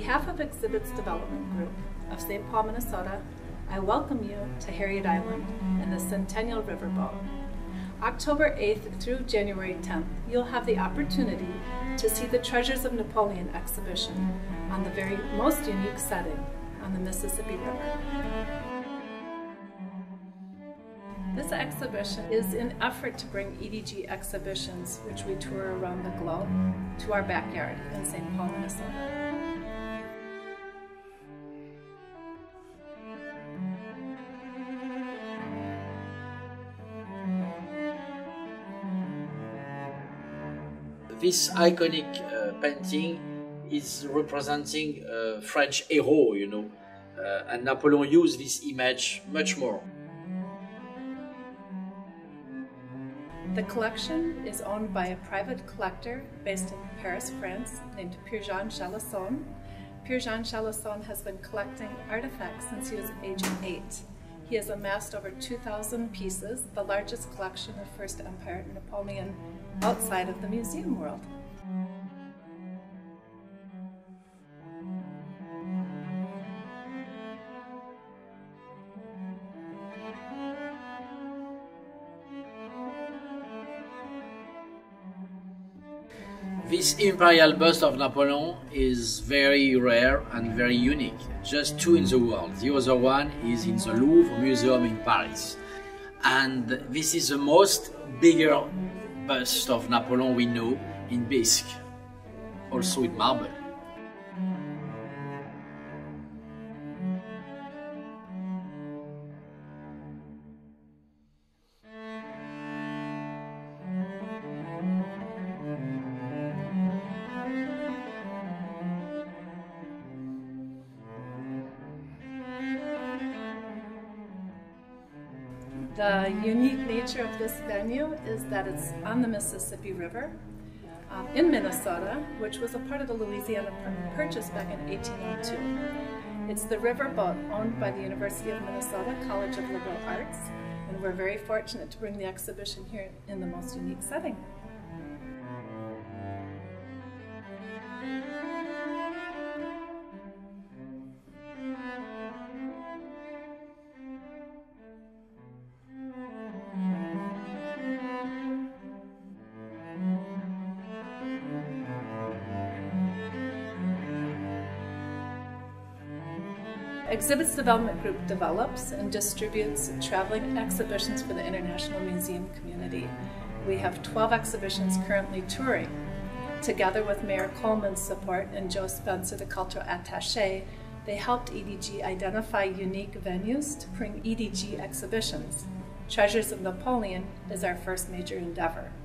behalf of Exhibits Development Group of St. Paul, Minnesota, I welcome you to Harriet Island and the Centennial Riverboat. October 8th through January 10th, you'll have the opportunity to see the Treasures of Napoleon exhibition on the very most unique setting on the Mississippi River. This exhibition is an effort to bring EDG exhibitions, which we tour around the globe, to our backyard in St. Paul, Minnesota. This iconic painting is representing a French hero, and Napoleon used this image much more. The collection is owned by a private collector based in Paris, France, named Pierre-Jean Chalasson. Pierre-Jean Chalasson has been collecting artifacts since he was age 8. He has amassed over 2,000 pieces, the largest collection of First Empire Napoleon outside of the museum world. This imperial bust of Napoleon is very rare and very unique. Just two in the world. The other one is in the Louvre Museum in Paris. And this is the most bigger bust of Napoleon we know in bisque, also in marble. The unique nature of this venue is that it's on the Mississippi River in Minnesota, which was a part of the Louisiana Purchase back in 1802. It's the riverboat owned by the University of Minnesota College of Liberal Arts, and we're very fortunate to bring the exhibition here in the most unique setting. Exhibits Development Group develops and distributes traveling exhibitions for the international museum community. We have 12 exhibitions currently touring. Together with Mayor Coleman's support and Joe Spencer, the cultural attaché, they helped EDG identify unique venues to bring EDG exhibitions. Treasures of Napoleon is our first major endeavor.